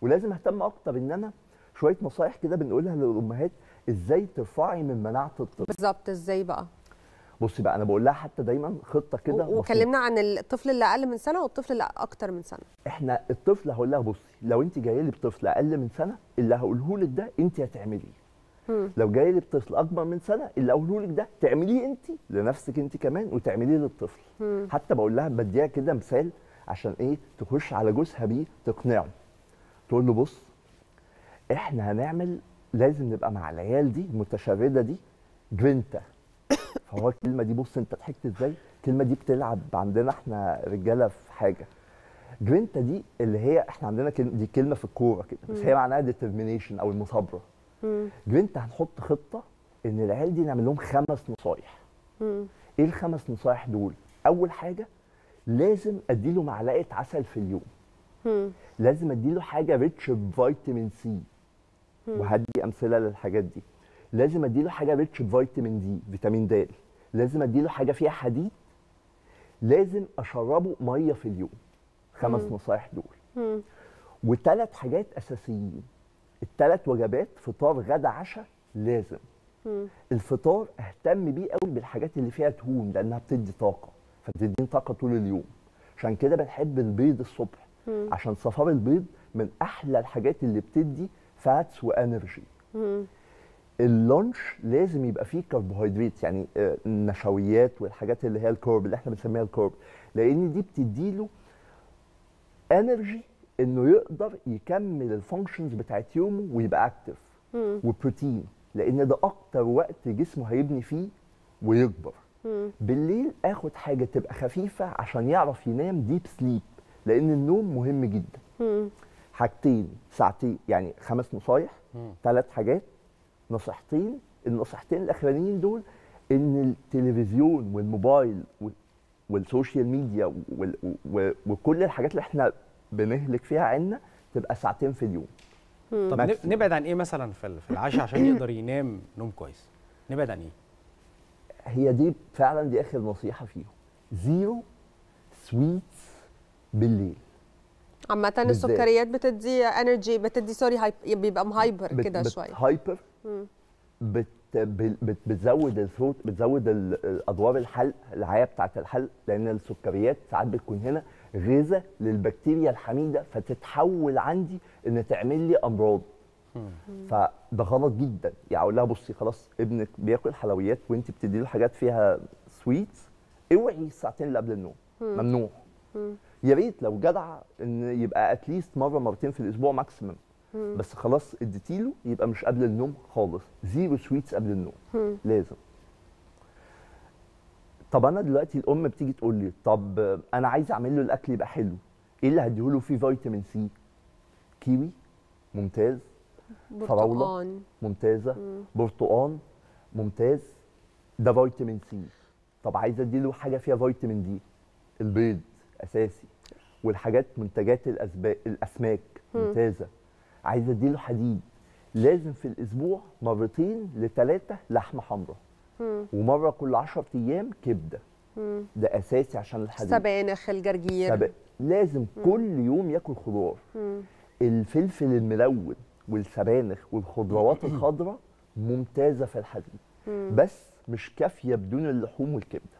ولازم اهتم اكتر ان انا شويه نصايح كده بنقولها للامهات ازاي ترفعي من مناعه الطفل. بالظبط، ازاي بقى؟ بصي بقى، انا بقول لها حتى دايما خطه كده وكلمنا عن الطفل اللي اقل من سنه والطفل اللي اكتر من سنه. احنا الطفل هقول لها بصي، لو انت جايه لي بطفل اقل من سنه اللي هقوله لك ده انت هتعمليه. لو جاي لي بطفل اكبر من سنه اللي اقوله لك ده تعمليه انت لنفسك انت كمان وتعمليه للطفل. حتى بقول لها بديها كده مثال عشان ايه تخش على جوزها بيه تقنعه. تقول له بص، احنا هنعمل، لازم نبقى مع العيال دي المتشرده دي جرينتا. فهو الكلمه دي بص انت ضحكت ازاي، الكلمه دي بتلعب عندنا احنا رجاله في حاجه. جرينتا دي اللي هي احنا عندنا دي كلمه في الكوره كده، بس هي معناها ديترمينيشن او المثابره. جرينتا هنحط خطه ان العيال دي نعمل لهم 5 نصايح. ايه ال5 نصايح دول؟ اول حاجه لازم اديله معلقه عسل في اليوم. لازم اديله حاجه ريتش بفيتامين سي، وهدي امثله للحاجات دي. لازم اديله حاجه ريتش بفيتامين دي، فيتامين د. لازم اديله حاجه فيها حديد. لازم اشربه ميه في اليوم. 5 نصايح دول. و3 حاجات اساسيين. ال3 وجبات فطار غدا عشاء لازم. الفطار اهتم بيه قوي بالحاجات اللي فيها دهون لانها بتدي طاقه، فتديني طاقه طول اليوم. عشان كده بنحب البيض الصبح، عشان صفار البيض من احلى الحاجات اللي بتدي فاتس وانرجي. اللانش لازم يبقى فيه كربوهيدرات، يعني النشويات والحاجات اللي هي الكورب اللي احنا بنسميها الكورب، لان دي بتديله انرجي انه يقدر يكمل الفانكشنز بتاعت يومه ويبقى اكتف. وبروتين لان ده اكتر وقت جسمه هيبني فيه ويكبر. بالليل اخد حاجه تبقى خفيفه عشان يعرف ينام ديب سليب، لان النوم مهم جدا. حاجتين ساعتين، يعني 5 نصايح، 3 حاجات، نصيحتين. النصيحتين الاخرانيين دول ان التلفزيون والموبايل والسوشيال ميديا وكل الحاجات اللي احنا بنهلك فيها عنا تبقى 2 ساعات في اليوم. طب نبعد عن ايه مثلا في العشاء عشان يقدر ينام نوم كويس؟ نبعد عن ايه؟ هي دي فعلا دي اخر نصيحه فيهم. 0 سويتس بالليل. عامة السكريات بتدي انرجي، بتدي سوري بيبقى مهايبر كده شويه. هايبر. بتزود الثروت، بتزود ادوار الحلق، العيا بتاعه الحلق، لان السكريات ساعات بتكون هنا غذاء للبكتيريا الحميده فتتحول عندي ان تعمل لي امراض. فده غلط جدا. يعني اقول لها بصي خلاص ابنك بياكل حلويات وانت بتدي له حاجات فيها سويتس، اوعي الساعتين اللي قبل النوم، ممنوع. يا ريت لو جدع ان يبقى اتليست مره مرتين في الاسبوع ماكسيمم، بس خلاص اديتيله يبقى مش قبل النوم خالص. 0 سويتس قبل النوم لازم. طب انا دلوقتي الام بتيجي تقول لي طب انا عايز اعمل له الاكل يبقى حلو، ايه اللي هديهوله فيه فيتامين سي؟ كيوي ممتاز، فراوله ممتازه، برتقان ممتاز، ده فيتامين سي. طب عايز اديله حاجه فيها فيتامين دي، البيض اساسي، والحاجات منتجات الاسماك ممتازه. عايز اديله حديد، لازم في الاسبوع 2 ل3 لحمه حمراء، ومره كل 10 ايام كبده. ده اساسي عشان الحديد. سبانخ، الجرجير، لازم كل يوم ياكل خضار. الفلفل الملون والسبانخ والخضروات الخضراء ممتازه في الحديد، بس مش كافيه بدون اللحوم والكبده.